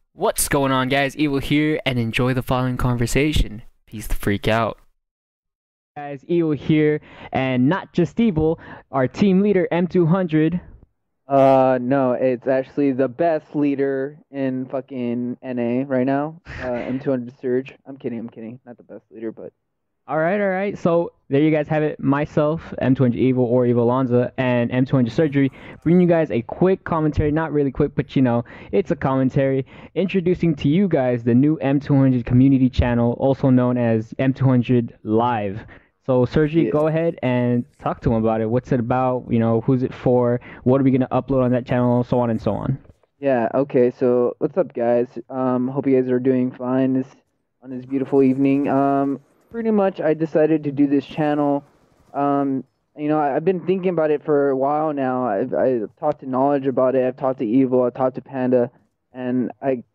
What's going on, guys? Evil here, and enjoy the following conversation. Peace the freak out. Guys, Evil here, and not just Evil, our team leader M200. No, it's actually the best leader in fucking NA right now. M200 Surge. I'm kidding. Not the best leader, but All right. So there you guys have it. Myself, M200 Evil or Evil Alonza, and M200 Surgery, bringing you guys a quick commentary. Not really quick, but it's a commentary introducing to you guys the new M200 community channel, also known as M200 Live. So Sergi, yeah, go ahead and talk to him about it. What's it about? Who's it for? What are we gonna upload on that channel? So on and so on. yeah. Okay, so what's up, guys? Hope you guys are doing fine this beautiful evening. Pretty much, I decided to do this channel. I've been thinking about it for a while now. I've talked to Knowledge about it. I've talked to Evil. I've talked to Panda, and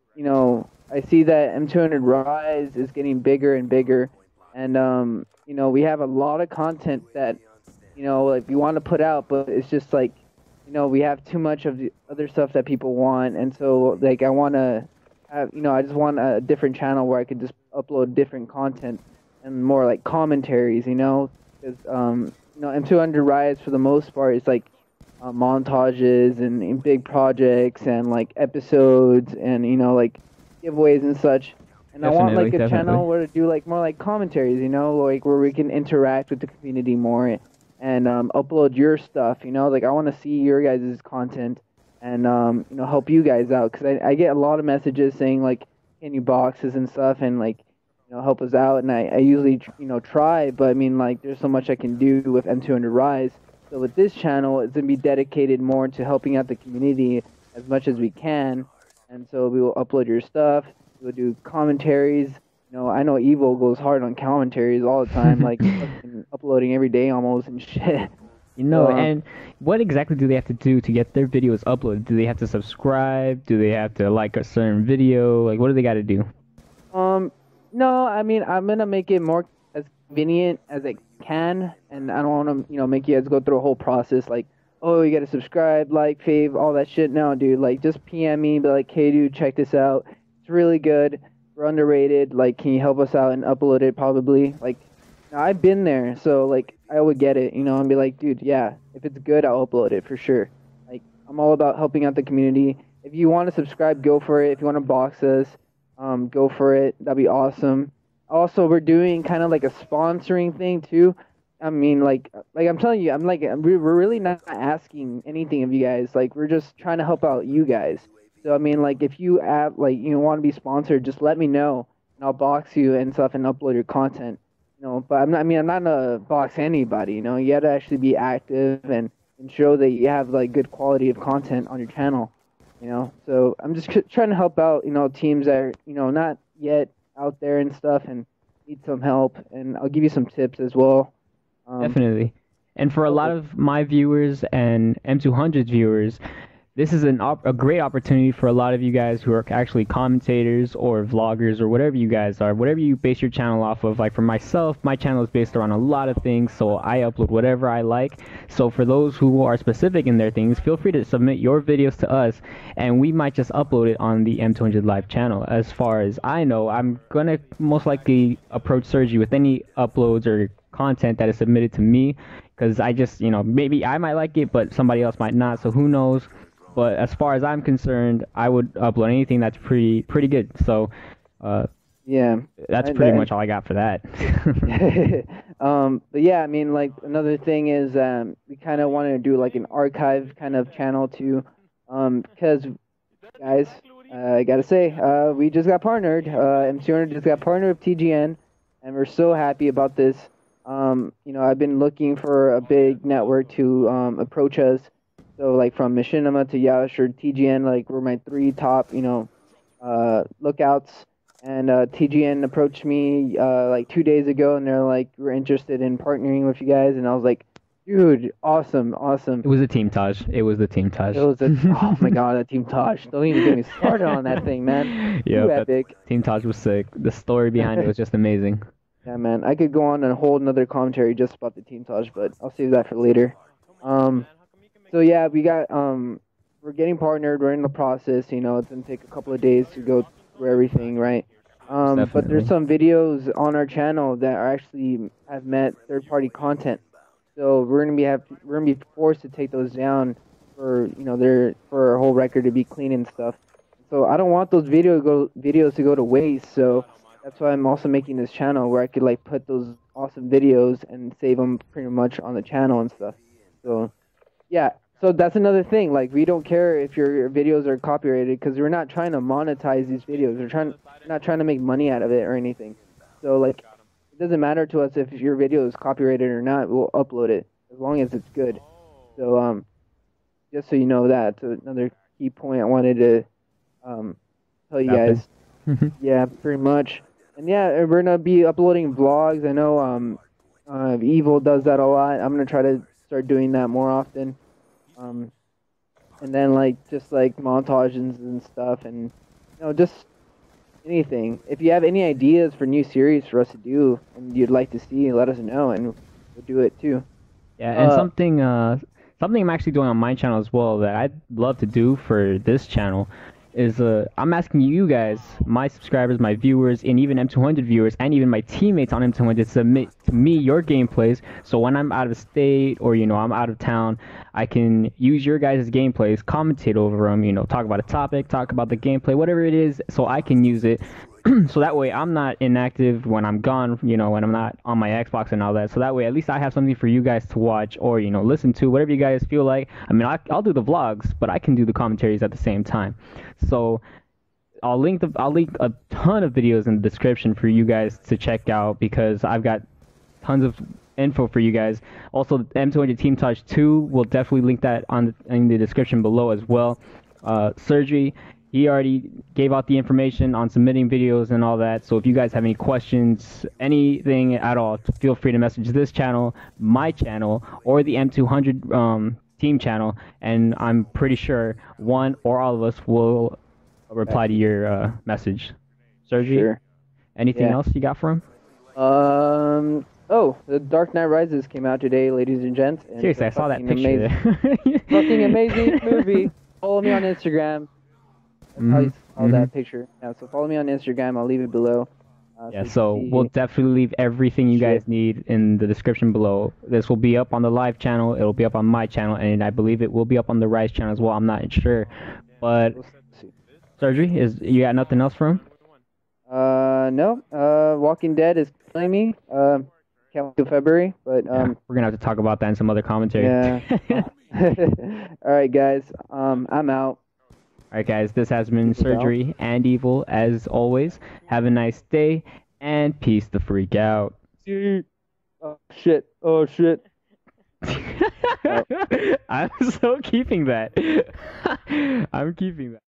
I see that M200 Rise is getting bigger and bigger, and we have a lot of content that like we want to put out, but it's just like we have too much of the other stuff that people want, and so like I want to have, I just want a different channel where I could just upload different content and more like commentaries, because M200 Rise for the most part is like montages and big projects and like episodes and like giveaways and such. And I want Definitely, like a definitely. channel where to do like more like commentaries, like where we can interact with the community more and upload your stuff, like I want to see your guys' content and help you guys out because I get a lot of messages saying like can you boxes and stuff and like help us out, and I usually try, but I mean like there's so much I can do with M200 Rise. So with this channel, it's gonna be dedicated more to helping out the community as much as we can, and so we will upload your stuff. We'll do commentaries. I know Evil goes hard on commentaries all the time, like fucking uploading every day almost and shit. So And what exactly do they have to do to get their videos uploaded? Do they have to subscribe? Do they have to like a certain video? Like, what do they got to do? no, I mean I'm gonna make it more as convenient as I can, and I don't want to make you guys go through a whole process like, oh, you gotta subscribe, like, fave, all that shit. No, dude, like just PM me, be like, hey, dude, check this out. It's really good. We're underrated. Like, can you help us out and upload it? Probably. Like, I've been there, so like I would get it, and be like, dude, yeah, if it's good, I'll upload it for sure. Like, I'm all about helping out the community. If you want to subscribe, go for it. If you want to box us, go for it. That'd be awesome. Also, we're doing kind of like a sponsoring thing too. I mean, like I'm telling you, we're really not asking anything of you guys. Like, we're just trying to help out you guys. So I mean, like, if you add, like, want to be sponsored, just let me know, and I'll box you and stuff and upload your content. But I'm not gonna box anybody. You got to actually be active and show that you have like good quality of content on your channel. So I'm just trying to help out, teams that are, not yet out there and stuff and need some help, and I'll give you some tips as well. Um, Definitely. And for a lot oh, of my viewers and M200's viewers, this is a great opportunity for a lot of you guys who are actually commentators or vloggers or whatever you guys are, whatever you base your channel off of. Like for myself, my channel is based around a lot of things, so I upload whatever I like. So for those who are specific in their things, feel free to submit your videos to us, and we might just upload it on the M200 Live channel. As far as I know, I'm gonna most likely approach Sergi with any uploads or content that is submitted to me, because I just, maybe I might like it, but somebody else might not, so who knows. But as far as I'm concerned, I would upload anything that's pretty good. So uh, yeah, that's and pretty that, much all I got for that. but yeah, I mean, like another thing is we kind of want to do like an archive kind of channel too, because guys, I gotta say, we just got partnered. M200 just got partnered with TGN, and we're so happy about this. I've been looking for a big network to approach us. So like from Machinima to Yash or TGN, like were my three top, lookouts. And TGN approached me like 2 days ago, and they're like, we're interested in partnering with you guys. And I was like, dude, awesome, awesome. It was a team Taj. It was the team Taj. It was oh my god, that Team Tosh. Don't even get me started on that thing, man. Too Yep, that epic. team Taj was sick. The story behind it was just amazing. Yeah, man. I could go on and hold another commentary just about the Team Tosh, but I'll save that for later. Um, so yeah, we got we're getting partnered. We're in the process. You know, it's gonna take a couple of days to go through everything, right? Most But there's definitely. some videos on our channel that are actually have met third-party content. So we're gonna be forced to take those down for for our whole record to be clean and stuff. So I don't want those videos to go to waste. So that's why I'm also making this channel where I could like put those awesome videos and save them pretty much on the channel and stuff. So yeah, so that's another thing. Like we don't care if your videos are copyrighted because we're not trying to monetize these videos. We're not trying to make money out of it or anything. So like it doesn't matter to us if your video is copyrighted or not. We'll upload it as long as it's good. So just so you know that, so another key point I wanted to tell you Nothing. guys. Yeah, pretty much. And yeah, we're gonna be uploading vlogs. I know Evil does that a lot. I'm gonna try to start doing that more often. Um, and then like just like montages and stuff, and just anything. If you have any ideas for new series for us to do and you'd like to see, let us know, and we'll do it too. Yeah, and Uh, something I'm actually doing on my channel as well that I'd love to do for this channel is I'm asking you guys, my subscribers, my viewers, and even M200 viewers, and even my teammates on M200 to submit to me your gameplays. So when I'm out of state or I'm out of town, I can use your guys' gameplays, commentate over them, talk about a topic, talk about the gameplay, whatever it is, so I can use it so that way I'm not inactive when I'm gone, when I'm not on my Xbox and all that. So that way at least I have something for you guys to watch or, listen to, whatever you guys feel like. I mean, I'll do the vlogs, but I can do the commentaries at the same time. So I'll link a ton of videos in the description for you guys to check out because I've got tons of info for you guys. Also, M200 Team Touch 2, we'll definitely link that in the description below as well. Surgery, he already gave out the information on submitting videos and all that. So if you guys have any questions, anything at all, feel free to message this channel, my channel, or the M200 team channel, and I'm pretty sure one or all of us will reply to your message. Surgery, sure. anything Yeah. else you got for him? Oh, The Dark Knight Rises came out today, ladies and gents, and it's Seriously, a I saw that fucking picture amazing, there. fucking amazing movie. Follow me on Instagram. That's how hmm you saw that picture. Yeah, so follow me on Instagram. I'll leave it below. Yeah, So you can so we'll see definitely leave everything you shit. guys need in the description below. This will be up on the live channel, it'll be up on my channel, and I believe it will be up on the Rise channel as well. I'm not sure. But We'll see. surgery is you got nothing else for him? No. Walking Dead is killing me. Can't wait till February, but Yeah, we're gonna have to talk about that in some other commentary. yeah. All right, guys. I'm out. Alright guys, this has been Evil's out. Surgery and Evil as always. Have a nice day and peace the freak out. Oh shit. Oh shit. I'm so keeping that. I'm keeping that.